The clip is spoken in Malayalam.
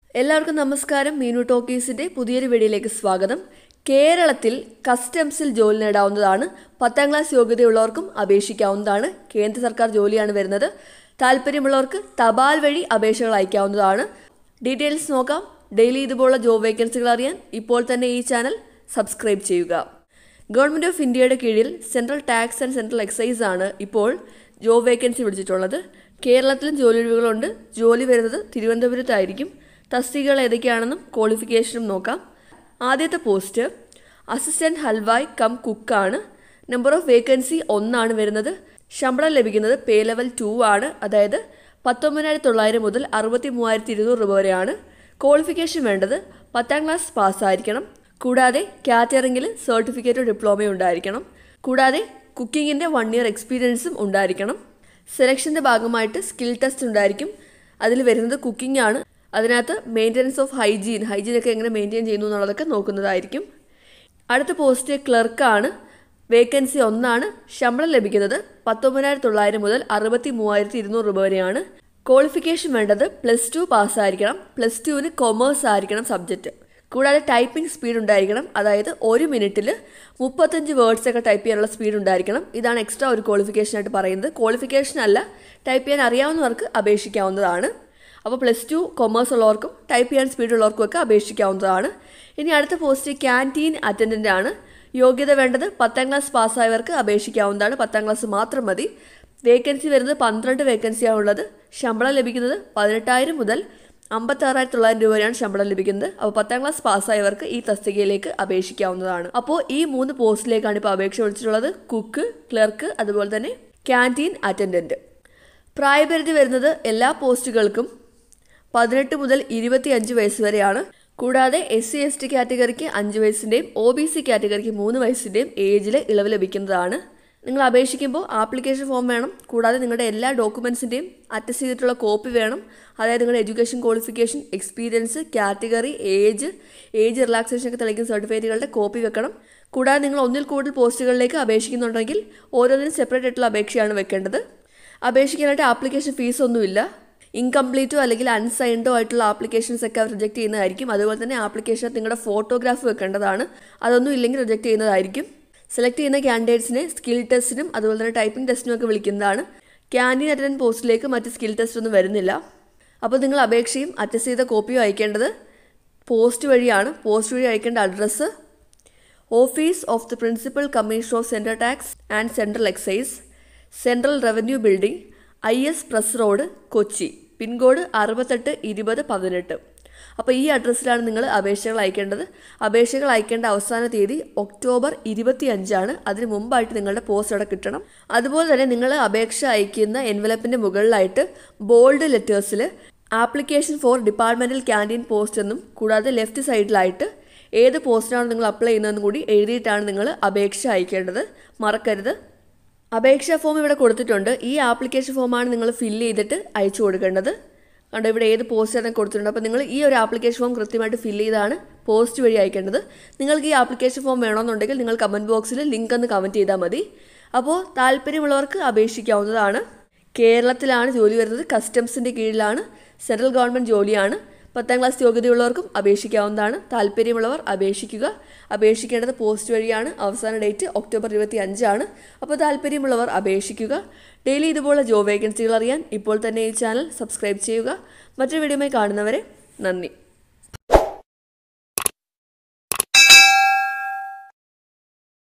എല്ലാവർക്കും നമസ്കാരം. മീനു ടോക്കീസിന്റെ പുതിയൊരു വീഡിയോയിലേക്ക് സ്വാഗതം. കേരളത്തിൽ കസ്റ്റംസിൽ ജോലി നേടാവുന്നതാണ്. 10ാം ക്ലാസ് യോഗ്യതയുള്ളവർക്കും അപേക്ഷിക്കാവുന്നതാണ്. കേന്ദ്ര സർക്കാർ ജോലിയാണ് വരുന്നത്. താല്പര്യമുള്ളവർക്ക് തപാൽ വഴി അപേക്ഷകൾ അയക്കാവുന്നതാണ്. ഡീറ്റെയിൽസ് നോക്കാം. ഡെയിലി ഇതുപോലുള്ള ജോബ് വേക്കൻസികൾ അറിയാൻ ഇപ്പോൾ തന്നെ ഈ ചാനൽ സബ്സ്ക്രൈബ് ചെയ്യുക. ഗവൺമെൻറ് ഓഫ് ഇന്ത്യയുടെ കീഴിൽ central tax and central excise ആണ് ഇപ്പോൾ ജോബ് വേക്കൻസി വിളിച്ചിട്ടുള്ളത്. കേരളത്തിലും ജോലി ഒഴിവുകളുണ്ട്. ജോലി വരുന്നത് തിരുവനന്തപുരത്തായിരിക്കും. തസ്തികകൾ ഏതൊക്കെയാണെന്നും ക്വാളിഫിക്കേഷനും നോക്കാം. ആദ്യത്തെ പോസ്റ്റ് അസിസ്റ്റന്റ് ഹൽവായ് കം കുക്കാണ്. നമ്പർ ഓഫ് വേക്കൻസി 1 വരുന്നത്. ശമ്പളം ലഭിക്കുന്നത് പേ ലെവൽ 2 ആണ്. അതായത് 19,900 മുതൽ 63,200 രൂപ വരെയാണ്. ക്വാളിഫിക്കേഷൻ വേണ്ടത് 10ാം ക്ലാസ് പാസ്സായിരിക്കണം. കൂടാതെ കാറ്ററിംഗിൽ സർട്ടിഫിക്കറ്റോ ഡിപ്ലോമയോ ഉണ്ടായിരിക്കണം. കൂടാതെ കുക്കിങ്ങിൻ്റെ 1 ഇയർ എക്സ്പീരിയൻസും ഉണ്ടായിരിക്കണം. സെലക്ഷൻ്റെ ഭാഗമായിട്ട് സ്കിൽ ടെസ്റ്റ് ഉണ്ടായിരിക്കും. അതിൽ വരുന്നത് കുക്കിംഗ് ആണ്. അതിനകത്ത് മെയിൻ്റനൻസ് ഓഫ് ഹൈജീനൊക്കെ എങ്ങനെ മെയിൻറ്റെയിൻ ചെയ്യുന്നു എന്നുള്ളതൊക്കെ നോക്കുന്നതായിരിക്കും. അടുത്ത പോസ്റ്റ് ക്ലർക്കാണ്. വേക്കൻസി 1. ശമ്പളം ലഭിക്കുന്നത് 19,900 മുതൽ 63,200 രൂപ വരെയാണ്. ക്വാളിഫിക്കേഷൻ വേണ്ടത് +2 പാസ്സായിരിക്കണം. +2 കൊമേഴ്സ് ആയിരിക്കണം സബ്ജക്റ്റ്. കൂടാതെ ടൈപ്പിംഗ് സ്പീഡ് ഉണ്ടായിരിക്കണം. അതായത് 1 മിനിറ്റിൽ 35 വേർഡ്സ് ഒക്കെ ടൈപ്പ് ചെയ്യാനുള്ള സ്പീഡ് ഉണ്ടായിരിക്കണം. ഇതാണ് എക്സ്ട്രാ ഒരു ക്വാളിഫിക്കേഷനായിട്ട് പറയുന്നത്. ക്വാളിഫിക്കേഷൻ അല്ല, ടൈപ്പ് ചെയ്യാൻ അറിയാവുന്നവർക്ക് അപേക്ഷിക്കാവുന്നതാണ്. അപ്പോൾ +2 കൊമേഴ്സ് ഉള്ളവർക്കും ടൈപ്പ് ചെയ്യാൻ സ്പീഡ് ഉള്ളവർക്കും ഒക്കെ അപേക്ഷിക്കാവുന്നതാണ്. ഇനി അടുത്ത പോസ്റ്റ് ക്യാൻറ്റീൻ അറ്റൻഡൻ്റ് ആണ്. യോഗ്യത വേണ്ടത് 10ാം ക്ലാസ് പാസ്സായവർക്ക് അപേക്ഷിക്കാവുന്നതാണ്. 10ാം ക്ലാസ് മാത്രം മതി. വേക്കൻസി വരുന്നത് 12 വേക്കൻസിയാണുള്ളത്. ശമ്പളം ലഭിക്കുന്നത് 18,000 മുതൽ 56,900 രൂപ വരെയാണ് ശമ്പളം ലഭിക്കുന്നത്. അപ്പോൾ 10ാം ക്ലാസ് പാസ്സായവർക്ക് ഈ തസ്തികയിലേക്ക് അപേക്ഷിക്കാവുന്നതാണ്. അപ്പോൾ ഈ 3 പോസ്റ്റിലേക്കാണ് ഇപ്പോൾ അപേക്ഷ വിളിച്ചിട്ടുള്ളത്. കുക്ക്, ക്ലർക്ക്, അതുപോലെ തന്നെ ക്യാൻറ്റീൻ അറ്റൻഡൻറ്റ്. പ്രായപരിധി വരുന്നത് എല്ലാ പോസ്റ്റുകൾക്കും 18 മുതൽ 25 വയസ്സ് വരെയാണ്. കൂടാതെ SC/ST കാറ്റഗറിക്ക് 5 വയസ്സിൻ്റെയും OBC കാറ്റഗറിക്ക് 3 വയസ്സിൻ്റെയും ഏജിൽ ഇളവ് ലഭിക്കുന്നതാണ്. നിങ്ങൾ അപേക്ഷിക്കുമ്പോൾ ആപ്ലിക്കേഷൻ ഫോം വേണം. കൂടാതെ നിങ്ങളുടെ എല്ലാ ഡോക്യുമെൻസിൻ്റെയും അറ്റസ്റ്റ് ചെയ്തിട്ടുള്ള കോപ്പി വേണം. അതായത് നിങ്ങളുടെ education qualification, experience, category, age relaxation ഒക്കെ തെളിയിക്കുന്ന സർട്ടിഫിക്കറ്റുകളുടെ കോപ്പി വെക്കണം. കൂടാതെ നിങ്ങൾ ഒന്നിൽ കൂടുതൽ പോസ്റ്റുകളിലേക്ക് അപേക്ഷിക്കുന്നുണ്ടെങ്കിൽ ഓരോന്നിനും സെപ്പറേറ്റ് ആയിട്ടുള്ള അപേക്ഷയാണ് വെക്കേണ്ടത്. അപേക്ഷിക്കാനായിട്ട് ആപ്ലിക്കേഷൻ ഫീസ് ഒന്നുമില്ല. ഇൻകംപ്ലീറ്റോ അല്ലെങ്കിൽ അൺസൈൻഡോ ആയിട്ടുള്ള ആപ്ലിക്കേഷൻസ് ഒക്കെ അവർ റിജക്ട് ചെയ്യുന്നതായിരിക്കും. അതുപോലെ തന്നെ ആപ്ലിക്കേഷനിൽ നിങ്ങളുടെ ഫോട്ടോഗ്രാഫ് വെക്കേണ്ടതാണ്. അതൊന്നും ഇല്ലെങ്കിൽ റിജക്ട് ചെയ്യുന്നതായിരിക്കും. സെലക്ട് ചെയ്യുന്ന കാൻഡിഡേറ്റ്സിനെ സ്കിൽ ടെസ്റ്റിനും അതുപോലെ തന്നെ ടൈപ്പിംഗ് ടെസ്റ്റിനും ഒക്കെ വിളിക്കുന്നതാണ്. ക്യാൻറ്റീൻ അറ്റൻഡൻറ്റ് പോസ്റ്റിലേക്ക് മറ്റ് സ്കിൽ ടെസ്റ്റ് ഒന്നും വരുന്നില്ല. അപ്പോൾ നിങ്ങൾ അപേക്ഷയും അറ്റസ്റ്റ് ചെയ്ത കോപ്പിയും അയക്കേണ്ടത് പോസ്റ്റ് വഴിയാണ്. പോസ്റ്റ് വഴി അയക്കേണ്ട address office of the principal commissioner of central tax and central excise, central revenue building, IS press road, Kochi. Pincode 682018. അപ്പോൾ ഈ അഡ്രസ്സിലാണ് നിങ്ങൾ അപേക്ഷകൾ അയക്കേണ്ടത്. അപേക്ഷകൾ അയക്കേണ്ട അവസാന തീയതി ഒക്ടോബർ 25. അതിന് മുമ്പായിട്ട് നിങ്ങളുടെ പോസ്റ്റ് അവിടെ കിട്ടണം. അതുപോലെ തന്നെ നിങ്ങൾ അപേക്ഷ അയക്കുന്ന എൻവലപ്പിൻ്റെ മുകളിലായിട്ട് ബോൾഡ് ലെറ്റേഴ്സിൽ application for departmental canteen post എന്നും കൂടാതെ ലെഫ്റ്റ് സൈഡിലായിട്ട് ഏത് പോസ്റ്റിനാണ് നിങ്ങൾ അപ്ലൈ ചെയ്യുന്നതെന്നും കൂടി എഴുതിയിട്ടാണ് നിങ്ങൾ അപേക്ഷ അയക്കേണ്ടത്. മറക്കരുത്. അപേക്ഷാ ഫോം ഇവിടെ കൊടുത്തിട്ടുണ്ട്. ഈ ആപ്ലിക്കേഷൻ ഫോമാണ് നിങ്ങൾ ഫില്ല് ചെയ്തിട്ട് അയച്ചു കൊടുക്കേണ്ടത്. കണ്ടോ, ഇവിടെ ഏത് പോസ്റ്റാണ് കൊടുത്തിട്ടുണ്ട്. അപ്പോൾ നിങ്ങൾ ഈ ഒരു ആപ്ലിക്കേഷൻ ഫോം കൃത്യമായിട്ട് ഫില്ല് ചെയ്താണ് പോസ്റ്റ് വഴി അയക്കേണ്ടത്. നിങ്ങൾക്ക് ഈ ആപ്ലിക്കേഷൻ ഫോം വേണമെന്നുണ്ടെങ്കിൽ നിങ്ങൾ കമൻറ്റ് ബോക്സിൽ ലിങ്ക് ഒന്ന് കമൻറ്റ് ചെയ്താൽ മതി. അപ്പോൾ താല്പര്യമുള്ളവർക്ക് അപേക്ഷിക്കാവുന്നതാണ്. കേരളത്തിലാണ് ജോലി വരുന്നത്. കസ്റ്റംസിൻ്റെ കീഴിലാണ്. സെൻട്രൽ ഗവൺമെൻറ് ജോലിയാണ്. 10ാം ക്ലാസ് യോഗ്യതയുള്ളവർക്കും അപേക്ഷിക്കാവുന്നതാണ്. താല്പര്യമുള്ളവർ അപേക്ഷിക്കുക. അപേക്ഷിക്കേണ്ടത് പോസ്റ്റ് വഴിയാണ്. അവസാന ഡേറ്റ് ഒക്ടോബർ 25. അപ്പോൾ താല്പര്യമുള്ളവർ അപേക്ഷിക്കുക. ഡെയിലി ഇതുപോലെ ജോബ് വേക്കൻസികൾ അറിയാൻ ഇപ്പോൾ തന്നെ ഈ ചാനൽ സബ്സ്ക്രൈബ് ചെയ്യുക. മറ്റൊരു വീഡിയോയുമായി കാണുന്നവരെ നന്ദി.